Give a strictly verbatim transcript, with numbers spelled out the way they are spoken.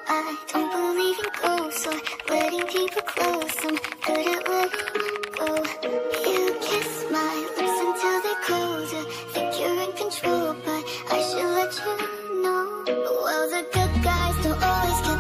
I don't believe in ghosts or letting people close. I'm good at letting go. You kiss my lips until they close. You think you're in control, but I should let you know. Well, the good guys don't always get